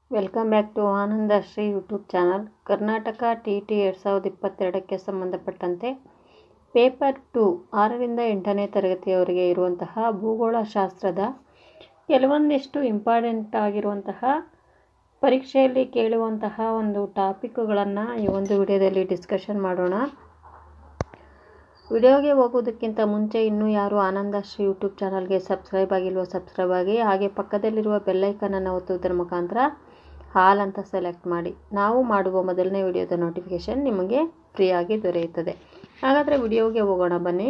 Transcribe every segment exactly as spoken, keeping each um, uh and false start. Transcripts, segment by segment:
Welcome back to Anandashree YouTube channel. Karnataka T E T ಎರಡು ಸಾವಿರದ ಇಪ್ಪತ್ತೆರಡಕ್ಕೆ ಸಂಬಂಧಪಟ್ಟಂತೆ ಪೇಪರ್ ಟು ಆರರಿಂದ ಎಂಟನೇ ತರಗತಿಯವರಿಗೆ ಇರುವಂತಹ ಭೂಗೋಳಶಾಸ್ತ್ರದ ಕೆಲವೊಂದಿಷ್ಟು ಇಂಪಾರ್ಟೆಂಟ್ ಆಗಿರುವಂತಹ ಪರೀಕ್ಷೆಯಲ್ಲಿ ಕೇಳುವಂತಹ ಒಂದು ಟಾಪಿಕ್ಗಳನ್ನು ಈ ಒಂದು ವಿಡಿಯೋದಲ್ಲಿ ಡಿಸ್ಕಷನ್ ಮಾಡೋಣ. ವಿಡಿಯೋಗೆ ಹೋಗೋದಕ್ಕಿಂತ ಮುಂಚೆ ಇನ್ನೂ ಯಾರು ಆನಂದಶ್ರೀ ಯೂಟ್ಯೂಬ್ ಚಾನಲ್ಗೆ ಸಬ್ಸ್ಕ್ರೈಬ್ ಆಗಿಲ್ವೋ ಸಬ್ಸ್ಕ್ರೈಬ್ ಆಗಿ, ಹಾಗೆ ಪಕ್ಕದಲ್ಲಿರುವ ಬೆಲ್ಲೈಕನನ್ನು ಒತ್ತುವುದರ ಮುಖಾಂತರ ಹಾಲ್ ಅಂತ ಸೆಲೆಕ್ಟ್ ಮಾಡಿ. ನಾವು ಮಾಡುವ ಮೊದಲನೇ ವಿಡಿಯೋದ ನೋಟಿಫಿಕೇಷನ್ ನಿಮಗೆ ಫ್ರೀಯಾಗಿ ದೊರೆಯುತ್ತದೆ. ಹಾಗಾದರೆ ವಿಡಿಯೋಗೆ ಹೋಗೋಣ ಬನ್ನಿ.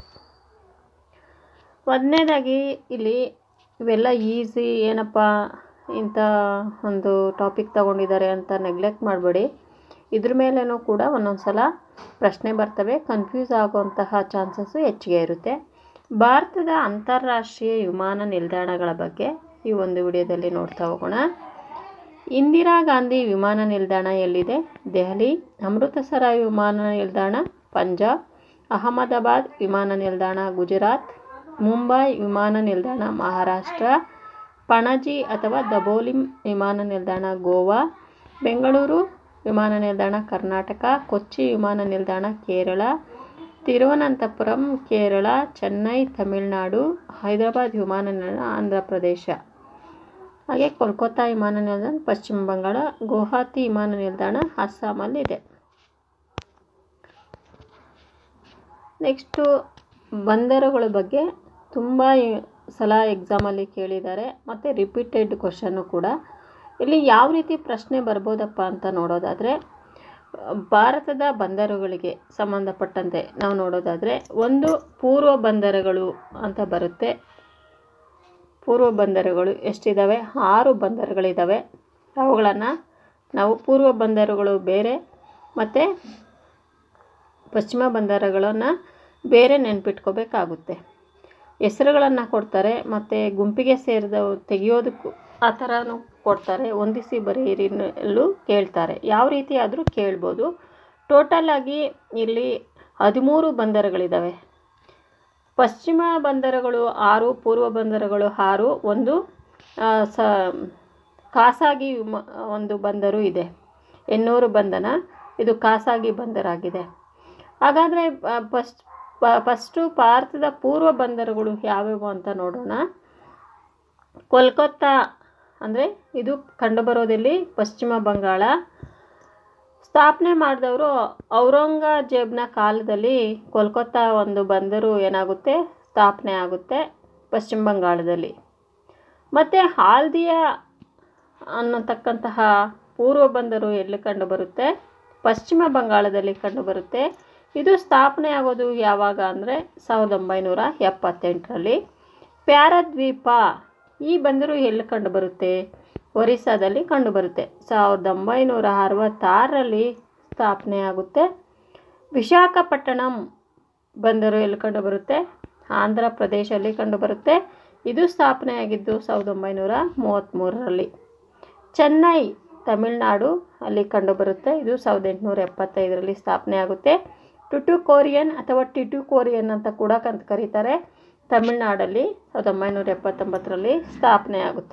ಮೊದಲನೇದಾಗಿ ಇಲ್ಲಿ ಇವೆಲ್ಲ ಈಸಿ, ಏನಪ್ಪ ಇಂಥ ಒಂದು ಟಾಪಿಕ್ ತಗೊಂಡಿದ್ದಾರೆ ಅಂತ ನೆಗ್ಲೆಕ್ಟ್ ಮಾಡಬೇಡಿ. ಇದ್ರ ಮೇಲೇನೂ ಕೂಡ ಒಂದೊಂದು ಸಲ ಪ್ರಶ್ನೆ ಬರ್ತವೆ, ಕನ್ಫ್ಯೂಸ್ ಆಗುವಂತಹ ಚಾನ್ಸಸ್ಸು ಹೆಚ್ಚಿಗೆ ಇರುತ್ತೆ. ಭಾರತದ ಅಂತಾರಾಷ್ಟ್ರೀಯ ವಿಮಾನ ನಿಲ್ದಾಣಗಳ ಬಗ್ಗೆ ಈ ಒಂದು ವಿಡಿಯೋದಲ್ಲಿ ನೋಡ್ತಾ ಹೋಗೋಣ. ಇಂದಿರಾ ಗಾಂಧಿ ವಿಮಾನ ನಿಲ್ದಾಣ ಎಲ್ಲಿದೆ? ದೆಹಲಿ. ಅಮೃತಸರ ವಿಮಾನ ನಿಲ್ದಾಣ ಪಂಜಾಬ್. ಅಹಮದಾಬಾದ್ ವಿಮಾನ ನಿಲ್ದಾಣ ಗುಜರಾತ್. ಮುಂಬೈ ವಿಮಾನ ನಿಲ್ದಾಣ ಮಹಾರಾಷ್ಟ್ರ. ಪಣಜಿ ಅಥವಾ ದಬೋಲಿಂ ವಿಮಾನ ನಿಲ್ದಾಣ ಗೋವಾ. ಬೆಂಗಳೂರು ವಿಮಾನ ನಿಲ್ದಾಣ ಕರ್ನಾಟಕ. ಕೊಚ್ಚಿ ವಿಮಾನ ನಿಲ್ದಾಣ ಕೇರಳ. ತಿರುವನಂತಪುರಂ ಕೇರಳ. ಚೆನ್ನೈ ತಮಿಳುನಾಡು. ಹೈದರಾಬಾದ್ ವಿಮಾನ ನಿಲ್ದಾಣ ಆಂಧ್ರ ಪ್ರದೇಶ. ಹಾಗೆ ಕೋಲ್ಕತ್ತಾ ವಿಮಾನ ನಿಲ್ದಾಣ ಪಶ್ಚಿಮ ಬಂಗಾಳ. ಗುವಾಹತಿ ವಿಮಾನ ನಿಲ್ದಾಣ ಅಸ್ಸಾಮಲ್ಲಿದೆ. ನೆಕ್ಸ್ಟು ಬಂದರುಗಳ ಬಗ್ಗೆ ತುಂಬ ಸಲ ಎಕ್ಸಾಮಲ್ಲಿ ಕೇಳಿದ್ದಾರೆ ಮತ್ತು ರಿಪೀಟೆಡ್ ಕ್ವಶನ್ನು ಕೂಡ. ಇಲ್ಲಿ ಯಾವ ರೀತಿ ಪ್ರಶ್ನೆ ಬರ್ಬೋದಪ್ಪ ಅಂತ ನೋಡೋದಾದರೆ, ಭಾರತದ ಬಂದರುಗಳಿಗೆ ಸಂಬಂಧಪಟ್ಟಂತೆ ನಾವು ನೋಡೋದಾದರೆ ಒಂದು ಪೂರ್ವ ಬಂದರುಗಳು ಅಂತ ಬರುತ್ತೆ. ಪೂರ್ವ ಬಂದರುಗಳು ಎಷ್ಟಿದ್ದಾವೆ? ಆರು ಬಂದರುಗಳಿದ್ದಾವೆ. ಅವುಗಳನ್ನು ನಾವು ಪೂರ್ವ ಬಂದರುಗಳು ಬೇರೆ ಮತ್ತು ಪಶ್ಚಿಮ ಬಂದರುಗಳನ್ನು ಬೇರೆ ನೆನ್ಪಿಟ್ಕೋಬೇಕಾಗುತ್ತೆ. ಹೆಸರುಗಳನ್ನು ಕೊಡ್ತಾರೆ ಮತ್ತು ಗುಂಪಿಗೆ ಸೇರಿದವು ತೆಗೆಯೋದಕ್ಕೂ ಆ ಥರನೂ ಕೊಡ್ತಾರೆ. ಹೊಂದಿಸಿ ಬರೆಯಿರಿನಲ್ಲೂ ಕೇಳ್ತಾರೆ. ಯಾವ ರೀತಿ ಆದರೂ ಕೇಳ್ಬೋದು. ಟೋಟಲಾಗಿ ಇಲ್ಲಿ ಹದಿಮೂರು ಬಂದರುಗಳಿದ್ದಾವೆ. ಪಶ್ಚಿಮ ಬಂದರುಗಳು ಆರು, ಪೂರ್ವ ಬಂದರುಗಳು ಆರು, ಒಂದು ಸ ಖಾಸಗಿ ಒಂದು ಬಂದರು ಇದೆ, ಎನ್ನೂರು ಬಂಧನ. ಇದು ಖಾಸಗಿ ಬಂದರಾಗಿದೆ. ಹಾಗಾದರೆ ಫಸ್ಟ್ ಫಸ್ಟು ಭಾರತದ ಪೂರ್ವ ಬಂದರುಗಳು ಯಾವ್ಯಾವು ಅಂತ ನೋಡೋಣ. ಕೋಲ್ಕತ್ತಾ ಅಂದರೆ ಇದು ಕಂಡುಬರೋದಲ್ಲಿ ಪಶ್ಚಿಮ ಬಂಗಾಳ. ಸ್ಥಾಪನೆ ಮಾಡಿದವರು ಔರಂಗಜೇಬನ ಕಾಲದಲ್ಲಿ ಕೋಲ್ಕತ್ತಾ ಒಂದು ಬಂದರು ಏನಾಗುತ್ತೆ, ಸ್ಥಾಪನೆ ಆಗುತ್ತೆ ಪಶ್ಚಿಮ ಬಂಗಾಳದಲ್ಲಿ. ಮತ್ತು ಹಾಲ್ದಿಯಾ ಅನ್ನತಕ್ಕಂತಹ ಪೂರ್ವ ಬಂದರು ಎಲ್ಲಿ ಕಂಡುಬರುತ್ತೆ? ಪಶ್ಚಿಮ ಬಂಗಾಳದಲ್ಲಿ ಕಂಡುಬರುತ್ತೆ. ಇದು ಸ್ಥಾಪನೆ ಆಗೋದು ಯಾವಾಗ ಅಂದರೆ ಸಾವಿರದ ಒಂಬೈನೂರ ಎಪ್ಪತ್ತೆಂಟರಲ್ಲಿ. ಪ್ಯಾರದ್ವೀಪ ಈ ಬಂದರು ಎಲ್ಲಿ ಕಂಡುಬರುತ್ತೆ? ಒರಿಸ್ಸಾದಲ್ಲಿ ಕಂಡುಬರುತ್ತೆ. ಸಾವಿರದ ಒಂಬೈನೂರ ಅರವತ್ತಾರರಲ್ಲಿ ಸ್ಥಾಪನೆ ಆಗುತ್ತೆ. ವಿಶಾಖಪಟ್ಟಣಂ ಬಂದರು ಎಲ್ಲಿ ಕಂಡುಬರುತ್ತೆ? ಆಂಧ್ರ ಪ್ರದೇಶದಲ್ಲಿ ಕಂಡುಬರುತ್ತೆ. ಇದು ಸ್ಥಾಪನೆ ಆಗಿದ್ದು ಸಾವಿರದ ಒಂಬೈನೂರ ಮೂವತ್ತ್ಮೂರರಲ್ಲಿ. ಚೆನ್ನೈ ತಮಿಳುನಾಡು ಅಲ್ಲಿ ಕಂಡುಬರುತ್ತೆ. ಇದು ಸಾವಿರದ ಎಂಟುನೂರ ಎಪ್ಪತ್ತೈದರಲ್ಲಿ ಸ್ಥಾಪನೆ ಆಗುತ್ತೆ. ಟುಟುಕೋರಿಯನ್ ಅಥವಾ ಟಿಟುಕೋರಿಯನ್ ಅಂತ ಕೂಡ ಕಂತ ಕರೀತಾರೆ. ತಮಿಳುನಾಡಲ್ಲಿ ಸಾವಿರದ ಒಂಬೈನೂರ ಎಪ್ಪತ್ತೊಂಬತ್ತರಲ್ಲಿ ಸ್ಥಾಪನೆ ಆಗುತ್ತೆ.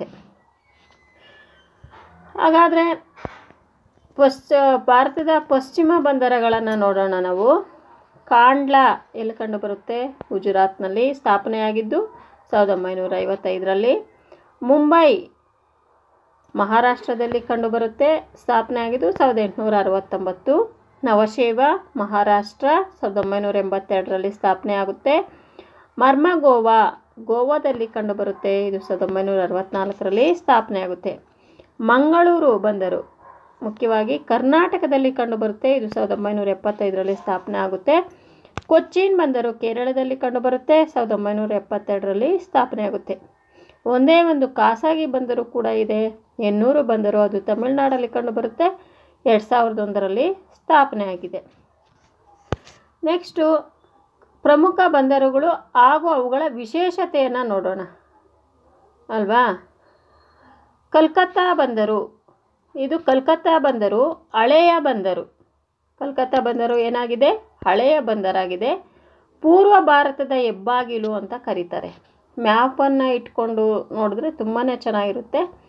ಹಾಗಾದರೆ ಪಶ್ಚ ಭಾರತದ ಪಶ್ಚಿಮ ಬಂದರುಗಳನ್ನು ನೋಡೋಣ ನಾವು. ಕಾಂಡ್ಲಾ ಎಲ್ಲಿ ಕಂಡುಬರುತ್ತೆ? ಗುಜರಾತ್ನಲ್ಲಿ ಸ್ಥಾಪನೆಯಾಗಿದ್ದು ಸಾವಿರದ ಒಂಬೈನೂರ ಐವತ್ತೈದರಲ್ಲಿ. ಮುಂಬೈ ಮಹಾರಾಷ್ಟ್ರದಲ್ಲಿ ಕಂಡುಬರುತ್ತೆ. ಸ್ಥಾಪನೆ ಆಗಿದ್ದು ಸಾವಿರದ ಎಂಟುನೂರ ಅರವತ್ತೊಂಬತ್ತು. ನವಶೇವ ಮಹಾರಾಷ್ಟ್ರ ಸಾವಿರದ ಒಂಬೈನೂರ ಎಂಬತ್ತೆರಡರಲ್ಲಿ ಸ್ಥಾಪನೆ ಆಗುತ್ತೆ. ಮರ್ಮಗೋವಾ ಗೋವಾದಲ್ಲಿ ಕಂಡುಬರುತ್ತೆ. ಇದು ಸಾವಿರದ ಒಂಬೈನೂರ ಅರವತ್ತ್ನಾಲ್ಕರಲ್ಲಿ ಸ್ಥಾಪನೆ ಆಗುತ್ತೆ. ಮಂಗಳೂರು ಬಂದರು ಮುಖ್ಯವಾಗಿ ಕರ್ನಾಟಕದಲ್ಲಿ ಕಂಡುಬರುತ್ತೆ. ಇದು ಸಾವಿರದ ಒಂಬೈನೂರ ಎಪ್ಪತ್ತೈದರಲ್ಲಿ ಸ್ಥಾಪನೆ ಆಗುತ್ತೆ. ಕೊಚ್ಚಿನ್ ಬಂದರು ಕೇರಳದಲ್ಲಿ ಕಂಡುಬರುತ್ತೆ. ಸಾವಿರದ ಒಂಬೈನೂರ ಎಪ್ಪತ್ತೆರಡರಲ್ಲಿ ಸ್ಥಾಪನೆ ಆಗುತ್ತೆ. ಒಂದೇ ಒಂದು ಖಾಸಗಿ ಬಂದರು ಕೂಡ ಇದೆ, ಎನ್ನೂರು ಬಂದರು. ಅದು ತಮಿಳುನಾಡಲ್ಲಿ ಕಂಡುಬರುತ್ತೆ. ಎರಡು ಸಾವಿರದ ಒಂದರಲ್ಲಿ ಸ್ಥಾಪನೆ ಆಗಿದೆ. ನೆಕ್ಸ್ಟು ಪ್ರಮುಖ ಬಂದರುಗಳು ಹಾಗೂ ಅವುಗಳ ವಿಶೇಷತೆಯನ್ನು ನೋಡೋಣ ಅಲ್ವಾ. ಕಲ್ಕತ್ತಾ ಬಂದರು, ಇದು ಕಲ್ಕತ್ತಾ ಬಂದರು ಹಳೆಯ ಬಂದರು. ಕಲ್ಕತ್ತಾ ಬಂದರು ಏನಾಗಿದೆ? ಹಳೆಯ ಬಂದರಾಗಿದೆ. ಪೂರ್ವ ಭಾರತದ ಹೆಬ್ಬಾಗಿಲು ಅಂತ ಕರೀತಾರೆ. ಮ್ಯಾಪನ್ನು ಇಟ್ಕೊಂಡು ನೋಡಿದ್ರೆ ತುಂಬಾ ಚೆನ್ನಾಗಿರುತ್ತೆ.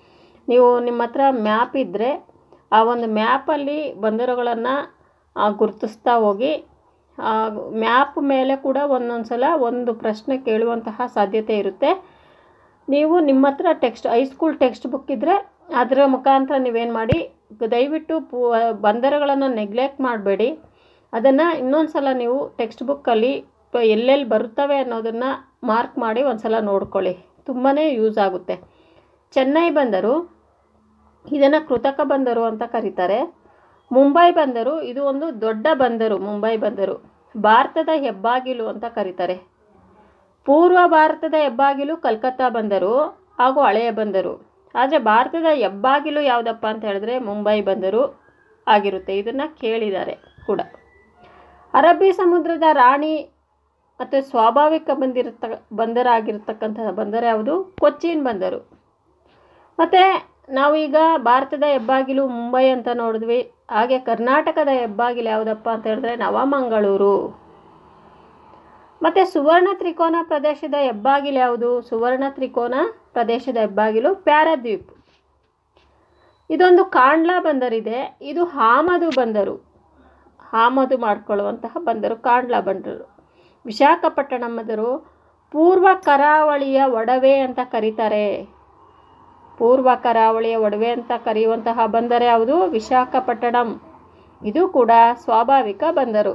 ನೀವು ನಿಮ್ಮ ಹತ್ರ ಮ್ಯಾಪ್ ಇದ್ದರೆ ಆ ಒಂದು ಮ್ಯಾಪಲ್ಲಿ ಬಂದರುಗಳನ್ನು ಗುರುತಿಸ್ತಾ ಹೋಗಿ. ಮ್ಯಾಪ್ ಮೇಲೆ ಕೂಡ ಒಂದೊಂದು ಸಲ ಒಂದು ಪ್ರಶ್ನೆ ಕೇಳುವಂತಹ ಸಾಧ್ಯತೆ ಇರುತ್ತೆ. ನೀವು ನಿಮ್ಮ ಹತ್ರ ಟೆಕ್ಸ್ಟ್ ಹೈಸ್ಕೂಲ್ ಟೆಕ್ಸ್ಟ್ ಬುಕ್ ಇದ್ದರೆ ಅದರ ಮುಖಾಂತರ ನೀವೇನು ಮಾಡಿ, ದಯವಿಟ್ಟು ಪೂ ಬಂದರುಗಳನ್ನು ನೆಗ್ಲೆಕ್ಟ್ ಮಾಡಬೇಡಿ. ಅದನ್ನು ಇನ್ನೊಂದು ಸಲ ನೀವು ಟೆಕ್ಸ್ಟ್ ಬುಕ್ಕಲ್ಲಿ ಎಲ್ಲೆಲ್ಲಿ ಬರುತ್ತವೆ ಅನ್ನೋದನ್ನು ಮಾರ್ಕ್ ಮಾಡಿ ಒಂದು ಸಲ ನೋಡ್ಕೊಳ್ಳಿ, ತುಂಬಾ ಯೂಸ್ ಆಗುತ್ತೆ. ಚೆನ್ನೈ ಬಂದರು, ಇದನ್ನು ಕೃತಕ ಬಂದರು ಅಂತ ಕರೀತಾರೆ. ಮುಂಬೈ ಬಂದರು, ಇದು ಒಂದು ದೊಡ್ಡ ಬಂದರು. ಮುಂಬೈ ಬಂದರು ಭಾರತದ ಹೆಬ್ಬಾಗಿಲು ಅಂತ ಕರೀತಾರೆ. ಪೂರ್ವ ಭಾರತದ ಹೆಬ್ಬಾಗಿಲು ಕಲ್ಕತ್ತಾ ಬಂದರು ಹಾಗೂ ಹಳೆಯ ಬಂದರು. ಆದರೆ ಭಾರತದ ಹೆಬ್ಬಾಗಿಲು ಯಾವುದಪ್ಪ ಅಂತ ಹೇಳಿದ್ರೆ ಮುಂಬೈ ಬಂದರು ಆಗಿರುತ್ತೆ. ಇದನ್ನು ಕೇಳಿದ್ದಾರೆ ಕೂಡ. ಅರಬ್ಬಿ ಸಮುದ್ರದ ರಾಣಿ ಮತ್ತು ಸ್ವಾಭಾವಿಕ ಬಂದಿರತ ಬಂದರಾಗಿರ್ತಕ್ಕಂಥ ಬಂದರು ಯಾವುದು? ಕೊಚ್ಚಿನ್ ಬಂದರು. ಮತ್ತು ನಾವೀಗ ಭಾರತದ ಹೆಬ್ಬಾಗಿಲು ಮುಂಬೈ ಅಂತ ನೋಡಿದ್ವಿ. ಹಾಗೆ ಕರ್ನಾಟಕದ ಹೆಬ್ಬಾಗಿಲು ಯಾವುದಪ್ಪ ಅಂತ ಹೇಳಿದ್ರೆ ನವಮಂಗಳೂರು. ಮತ್ತು ಸುವರ್ಣ ತ್ರಿಕೋನ ಪ್ರದೇಶದ ಹೆಬ್ಬಾಗಿಲು ಯಾವುದು? ಸುವರ್ಣ ತ್ರಿಕೋನ ಪ್ರದೇಶದ ಹೆಬ್ಬಾಗಿಲು ಪ್ಯಾರಾದ್ವೀಪ್. ಇದೊಂದು ಕಾಂಡ್ಲಾ ಬಂದರಿದೆ, ಇದು ಆಮದು ಬಂದರು, ಆಮದು ಮಾಡಿಕೊಳ್ಳುವಂತಹ ಬಂದರು ಕಾಂಡ್ಲಾ ಬಂದರು. ವಿಶಾಖಪಟ್ಟಣಂ ಬಂದರು ಪೂರ್ವ ಕರಾವಳಿಯ ಒಡವೆ ಅಂತ ಕರೀತಾರೆ. ಪೂರ್ವ ಕರಾವಳಿಯ ಒಡವೆ ಅಂತ ಕರೆಯುವಂತಹ ಬಂದರು ಯಾವುದು? ವಿಶಾಖಪಟ್ಟಣಂ. ಇದು ಕೂಡ ಸ್ವಾಭಾವಿಕ ಬಂದರು.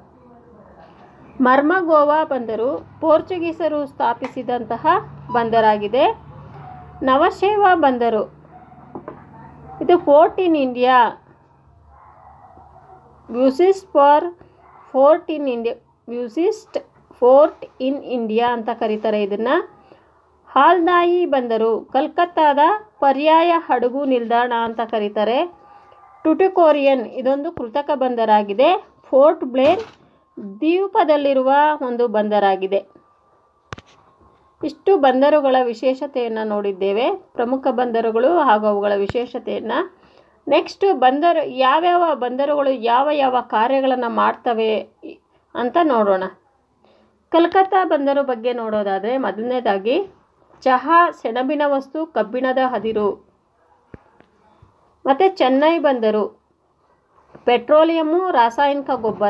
ಮರ್ಮಗೋವಾ ಬಂದರು ಪೋರ್ಚುಗೀಸರು ಸ್ಥಾಪಿಸಿದಂತಹ ಬಂದರಾಗಿದೆ. ನವಶೇವಾ ಬಂದರು ಇದು fort in India, ವ್ಯೂಸಿಸ್ಟ್ for fort in India ವ್ಯೂಸಿಸ್ಟ್ fort in India ಅಂತ ಕರೀತಾರೆ ಇದನ್ನು. ಹಾಲ್ದಾಯಿ ಬಂದರು ಕಲ್ಕತ್ತಾದ ಪರ್ಯಾಯ ಹಡಗು ನಿಲ್ದಾಣ ಅಂತ ಕರೀತಾರೆ. ಟುಟಿಕೋರಿಯನ್ ಇದೊಂದು ಕೃತಕ ಬಂದರಾಗಿದೆ. ಫೋರ್ಟ್ ಬ್ಲೇರ್ ದ್ವೀಪದಲ್ಲಿರುವ ಒಂದು ಬಂದರಾಗಿದೆ. ಇಷ್ಟು ಬಂದರುಗಳ ವಿಶೇಷತೆಯನ್ನು ನೋಡಿದ್ದೇವೆ, ಪ್ರಮುಖ ಬಂದರುಗಳು ಹಾಗೂ ಅವುಗಳ ವಿಶೇಷತೆಯನ್ನು. ನೆಕ್ಸ್ಟು ಬಂದರು ಯಾವ್ಯಾವ ಬಂದರುಗಳು ಯಾವ ಯಾವ ಕಾರ್ಯಗಳನ್ನು ಮಾಡ್ತವೆ ಅಂತ ನೋಡೋಣ. ಕಲ್ಕತ್ತಾ ಬಂದರು ಬಗ್ಗೆ ನೋಡೋದಾದರೆ ಮೊದಲನೇದಾಗಿ ಚಹಾ, ಸೆಣಬಿನ ವಸ್ತು, ಕಬ್ಬಿಣದ ಅದಿರು. ಮತ್ತು ಚೆನ್ನೈ ಬಂದರು ಪೆಟ್ರೋಲಿಯಮ್ಮು, ರಾಸಾಯನಿಕ ಗೊಬ್ಬರ.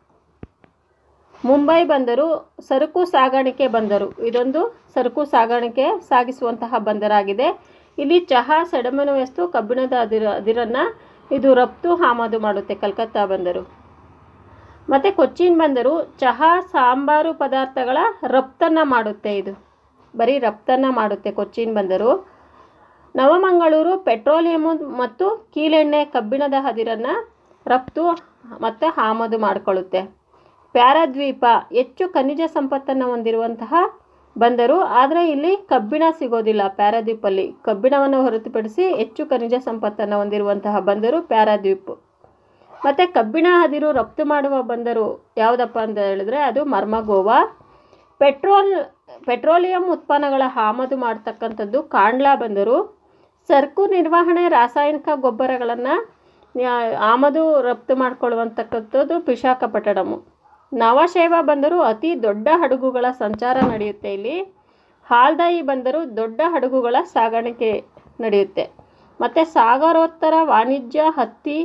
ಮುಂಬೈ ಬಂದರು ಸರಕು ಸಾಗಾಣಿಕೆ ಬಂದರು, ಇದೊಂದು ಸರಕು ಸಾಗಾಣಿಕೆ ಸಾಗಿಸುವಂತಹ ಬಂದರಾಗಿದೆ. ಇಲ್ಲಿ ಚಹಾ, ಸೆಣಬಿನ ವಸ್ತು, ಕಬ್ಬಿಣದ ಅದಿರ ಅದಿರನ್ನು ಇದು ರಫ್ತು ಆಮದು ಮಾಡುತ್ತೆ ಕಲ್ಕತ್ತಾ ಬಂದರು. ಮತ್ತು ಕೊಚ್ಚಿನ್ ಬಂದರು ಚಹಾ, ಸಾಂಬಾರು ಪದಾರ್ಥಗಳ ರಫ್ತನ್ನು ಮಾಡುತ್ತೆ. ಇದು ಬರೀ ರಫ್ತನ್ನು ಮಾಡುತ್ತೆ ಕೊಚ್ಚಿನ್ ಬಂದರು. ನವಮಂಗಳೂರು ಪೆಟ್ರೋಲಿಯಂ ಮತ್ತು ಕೀಲೆಣ್ಣೆ, ಕಬ್ಬಿಣದ ಅದಿರನ್ನು ರಫ್ತು ಮತ್ತು ಆಮದು ಮಾಡಿಕೊಳ್ಳುತ್ತೆ. ಪ್ಯಾರಾದ್ವೀಪ ಹೆಚ್ಚು ಖನಿಜ ಸಂಪತ್ತನ್ನು ಹೊಂದಿರುವಂತಹ ಬಂದರು, ಆದರೆ ಇಲ್ಲಿ ಕಬ್ಬಿಣ ಸಿಗೋದಿಲ್ಲ. ಪ್ಯಾರಾದ್ವೀಪಲ್ಲಿ ಕಬ್ಬಿಣವನ್ನು ಹೊರತುಪಡಿಸಿ ಹೆಚ್ಚು ಖನಿಜ ಸಂಪತ್ತನ್ನು ಹೊಂದಿರುವಂತಹ ಬಂದರು ಪ್ಯಾರಾದ್ವೀಪ್. ಮತ್ತು ಕಬ್ಬಿಣ ಅದಿರು ರಫ್ತು ಮಾಡುವ ಬಂದರು ಯಾವುದಪ್ಪ ಅಂತ ಹೇಳಿದ್ರೆ ಅದು ಮರ್ಮಗೋವಾ. ಪೆಟ್ರೋಲ್ ಪೆಟ್ರೋಲಿಯಂ ಉತ್ಪನ್ನಗಳ ಆಮದು ಮಾಡ್ತಕ್ಕಂಥದ್ದು ಕಾಂಡ್ಲಾ ಬಂದರು. ಸರಕು ನಿರ್ವಹಣೆ, ರಾಸಾಯನಿಕ ಗೊಬ್ಬರಗಳನ್ನು ಆಮದು ರಫ್ತು ಮಾಡಿಕೊಳ್ಳುವಂತಕ್ಕಂಥದ್ದು ವಿಶಾಖಪಟ್ಟಣಮು. ನವಶೇವಾ ಬಂದರು ಅತಿ ದೊಡ್ಡ ಹಡಗುಗಳ ಸಂಚಾರ ನಡೆಯುತ್ತೆ ಇಲ್ಲಿ. ಹಾಲ್ದಾಯಿ ಬಂದರು ದೊಡ್ಡ ಹಡಗುಗಳ ಸಾಗಾಣಿಕೆ ನಡೆಯುತ್ತೆ. ಮತ್ತು ಸಾಗರೋತ್ತರ ವಾಣಿಜ್ಯ, ಹತ್ತಿ,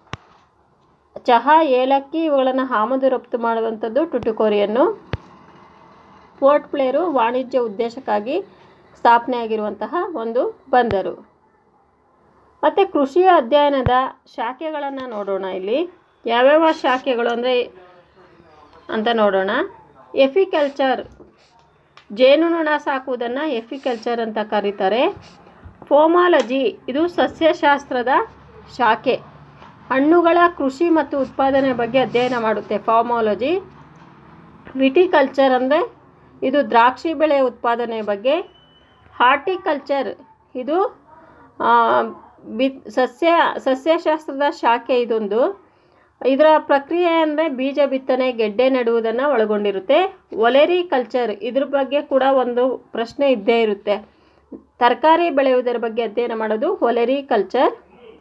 ಚಹಾ, ಏಲಕ್ಕಿ ಇವುಗಳನ್ನು ಆಮದು ರಫ್ತು ಮಾಡುವಂಥದ್ದು ಟುಟಿಕೋರಿಯನ್ನು. ಪೋರ್ಟ್ ಬ್ಲೇರು ವಾಣಿಜ್ಯ ಉದ್ದೇಶಕ್ಕಾಗಿ ಸ್ಥಾಪನೆಯಾಗಿರುವಂತಹ ಒಂದು ಬಂದರು. ಮತ್ತು ಕೃಷಿಯ ಅಧ್ಯಯನದ ಶಾಖೆಗಳನ್ನು ನೋಡೋಣ. ಇಲ್ಲಿ ಯಾವ್ಯಾವ ಶಾಖೆಗಳು ಅಂದರೆ ಅಂತ ನೋಡೋಣ. ಎಫಿಕಲ್ಚರ್, ಜೇನುನೊಣ ಸಾಕುವುದನ್ನು ಎಫಿಕಲ್ಚರ್ ಅಂತ ಕರೀತಾರೆ. ಫೋಮಾಲಜಿ ಇದು ಸಸ್ಯಶಾಸ್ತ್ರದ ಶಾಖೆ, ಹಣ್ಣುಗಳ ಕೃಷಿ ಮತ್ತು ಉತ್ಪಾದನೆ ಬಗ್ಗೆ ಅಧ್ಯಯನ ಮಾಡುತ್ತೆ ಫಾರ್ಮಾಲಜಿ. ವಿಟಿಕಲ್ಚರ್ ಅಂದರೆ ಇದು ದ್ರಾಕ್ಷಿ ಬೆಳೆ ಉತ್ಪಾದನೆ ಬಗ್ಗೆ. ಹಾರ್ಟಿಕಲ್ಚರ್ ಇದು ಬಿ ಸಸ್ಯ ಸಸ್ಯಶಾಸ್ತ್ರದ ಶಾಖೆ ಇದೊಂದು. ಇದರ ಪ್ರಕ್ರಿಯೆ ಅಂದರೆ ಬೀಜ ಬಿತ್ತನೆ, ಗೆಡ್ಡೆ ನೆಡುವುದನ್ನು ಒಳಗೊಂಡಿರುತ್ತೆ. ಒಲೆರಿ ಕಲ್ಚರ್ ಇದ್ರ ಬಗ್ಗೆ ಕೂಡ ಒಂದು ಪ್ರಶ್ನೆ ಇದ್ದೇ ಇರುತ್ತೆ. ತರಕಾರಿ ಬೆಳೆಯುವುದರ ಬಗ್ಗೆ ಅಧ್ಯಯನ ಮಾಡೋದು ಒಲೆರಿ ಕಲ್ಚರ್.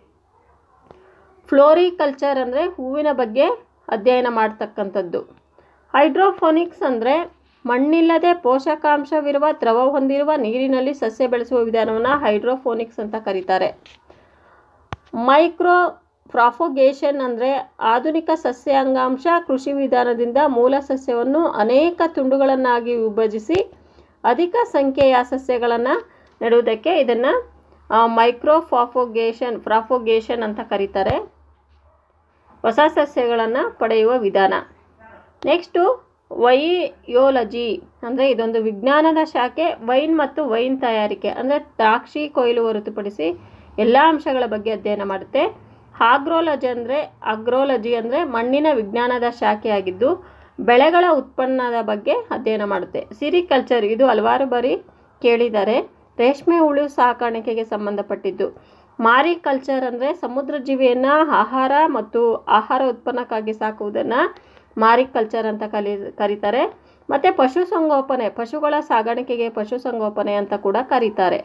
ಫ್ಲೋರಿಕಲ್ಚರ್ ಅಂದರೆ ಹೂವಿನ ಬಗ್ಗೆ ಅಧ್ಯಯನ ಮಾಡ್ತಕ್ಕಂಥದ್ದು. ಹೈಡ್ರೋಫೋನಿಕ್ಸ್ ಅಂದರೆ ಮಣ್ಣಿಲ್ಲದೆ ಪೋಷಕಾಂಶವಿರುವ ದ್ರವ ಹೊಂದಿರುವ ನೀರಿನಲ್ಲಿ ಸಸ್ಯ ಬೆಳೆಸುವ ವಿಧಾನವನ್ನು ಹೈಡ್ರೋಫೋನಿಕ್ಸ್ ಅಂತ ಕರೀತಾರೆ. ಮೈಕ್ರೋ ಪ್ರಾಪಗೇಷನ್ ಅಂದರೆ ಆಧುನಿಕ ಸಸ್ಯ ಅಂಗಾಂಶ ಕೃಷಿ ವಿಧಾನದಿಂದ ಮೂಲ ಸಸ್ಯವನ್ನು ಅನೇಕ ತುಂಡುಗಳನ್ನಾಗಿ ವಿಭಜಿಸಿ ಅಧಿಕ ಸಂಖ್ಯೆಯ ಸಸ್ಯಗಳನ್ನು ನೆಡುವುದಕ್ಕೆ ಇದನ್ನು ಮೈಕ್ರೋ ಪ್ರಾಪಗೇಷನ್ ಪ್ರಾಪಗೇಷನ್ ಅಂತ ಕರೀತಾರೆ. ಹೊಸ ಸಸ್ಯಗಳನ್ನು ಪಡೆಯುವ ವಿಧಾನ. ನೆಕ್ಸ್ಟು ವೈಯೋಲಜಿ ಅಂದರೆ ಇದೊಂದು ವಿಜ್ಞಾನದ ಶಾಖೆ. ವೈನ್ ಮತ್ತು ವೈನ್ ತಯಾರಿಕೆ ಅಂದರೆ ದ್ರಾಕ್ಷಿ ಕೊಯ್ಲು ಹೊರತುಪಡಿಸಿ ಎಲ್ಲ ಅಂಶಗಳ ಬಗ್ಗೆ ಅಧ್ಯಯನ ಮಾಡುತ್ತೆ. ಆಗ್ರೋಲಜಿ ಅಂದರೆ ಅಗ್ರೋಲಜಿ ಅಂದರೆ ಮಣ್ಣಿನ ವಿಜ್ಞಾನದ ಶಾಖೆಯಾಗಿದ್ದು ಬೆಳೆಗಳ ಉತ್ಪನ್ನದ ಬಗ್ಗೆ ಅಧ್ಯಯನ ಮಾಡುತ್ತೆ. ಸಿರಿಕಲ್ಚರ್ ಇದು ಹಲವಾರು ಬಾರಿ ಕೇಳಿದ್ದಾರೆ, ರೇಷ್ಮೆ ಹುಳು ಸಾಕಾಣಿಕೆಗೆ ಸಂಬಂಧಪಟ್ಟಿದ್ದು. ಮಾರಿಕಲ್ಚರ್ ಅಂದರೆ ಸಮುದ್ರ ಜೀವಿಯನ್ನು ಆಹಾರ ಮತ್ತು ಆಹಾರ ಉತ್ಪನ್ನಕ್ಕಾಗಿ ಸಾಕುವುದನ್ನು ಮಾರಿಕಲ್ಚರ್ ಅಂತ ಕಲಿ ಕರೀತಾರೆ. ಮತ್ತು ಪಶುಸಂಗೋಪನೆ ಪಶುಗಳ ಸಾಗಾಣಿಕೆಗೆ ಪಶುಸಂಗೋಪನೆ ಅಂತ ಕೂಡ ಕರೀತಾರೆ.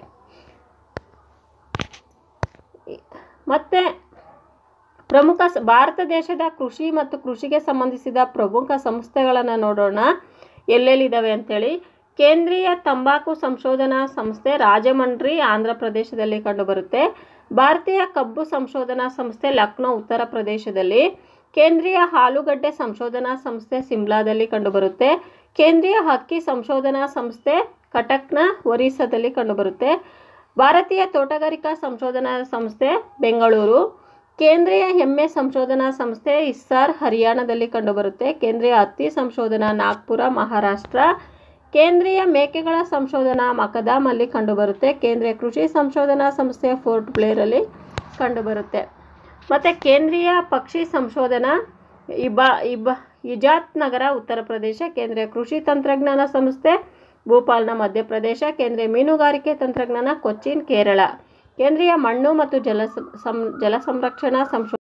ಮತ್ತು ಪ್ರಮುಖ ಭಾರತ ದೇಶದ ಕೃಷಿ ಮತ್ತು ಕೃಷಿಗೆ ಸಂಬಂಧಿಸಿದ ಪ್ರಮುಖ ಸಂಸ್ಥೆಗಳನ್ನು ನೋಡೋಣ ಎಲ್ಲೆಲ್ಲಿದ್ದಾವೆ ಅಂಥೇಳಿ. ಕೇಂದ್ರೀಯ ತಂಬಾಕು ಸಂಶೋಧನಾ ಸಂಸ್ಥೆ ರಾಜಮಂಡ್ರಿ ಆಂಧ್ರ ಪ್ರದೇಶದಲ್ಲಿ ಕಂಡುಬರುತ್ತೆ. ಭಾರತೀಯ ಕಬ್ಬು ಸಂಶೋಧನಾ ಸಂಸ್ಥೆ ಲಕ್ನೋ ಉತ್ತರ ಪ್ರದೇಶದಲ್ಲಿ. ಕೇಂದ್ರೀಯ ಆಲೂಗಡ್ಡೆ ಸಂಶೋಧನಾ ಸಂಸ್ಥೆ ಸಿಮ್ಲಾದಲ್ಲಿ ಕಂಡುಬರುತ್ತೆ. ಕೇಂದ್ರೀಯ ಹಕ್ಕಿ ಸಂಶೋಧನಾ ಸಂಸ್ಥೆ ಕಟಕ್ನ ಒರಿಸ್ಸಾದಲ್ಲಿ ಕಂಡುಬರುತ್ತೆ. ಭಾರತೀಯ ತೋಟಗಾರಿಕಾ ಸಂಶೋಧನಾ ಸಂಸ್ಥೆ ಬೆಂಗಳೂರು. ಕೇಂದ್ರೀಯ ಎಮ್ಮೆ ಸಂಶೋಧನಾ ಸಂಸ್ಥೆ ಹಿಸ್ಸಾರ್ ಹರಿಯಾಣದಲ್ಲಿ ಕಂಡುಬರುತ್ತೆ. ಕೇಂದ್ರೀಯ ಹತ್ತಿ ಸಂಶೋಧನಾ ನಾಗ್ಪುರ ಮಹಾರಾಷ್ಟ್ರ. ಕೇಂದ್ರೀಯ ಮೇಕೆಗಳ ಸಂಶೋಧನಾ ಮಕದಾಮಲ್ಲಿ ಕಂಡುಬರುತ್ತೆ. ಕೇಂದ್ರೀಯ ಕೃಷಿ ಸಂಶೋಧನಾ ಸಂಸ್ಥೆ ಫೋರ್ಟ್ ಬ್ಲೇರಲ್ಲಿ ಕಂಡುಬರುತ್ತೆ. ಮತ್ತು ಕೇಂದ್ರೀಯ ಪಕ್ಷಿ ಸಂಶೋಧನಾ ಇಬಾ ಇಬ ಇಜಾತ್ ನಗರ ಉತ್ತರ ಪ್ರದೇಶ. ಕೇಂದ್ರೀಯ ಕೃಷಿ ತಂತ್ರಜ್ಞಾನ ಸಂಸ್ಥೆ ಭೂಪಾಲ್ನ ಮಧ್ಯಪ್ರದೇಶ. ಕೇಂದ್ರೀಯ ಮೀನುಗಾರಿಕೆ ತಂತ್ರಜ್ಞಾನ ಕೊಚ್ಚಿನ್ ಕೇರಳ. ಕೇಂದ್ರೀಯ ಮಣ್ಣು ಮತ್ತು ಜಲ ಸಂ ಜಲ ಸಂರಕ್ಷಣಾ ಸಂಶೋಧನಾ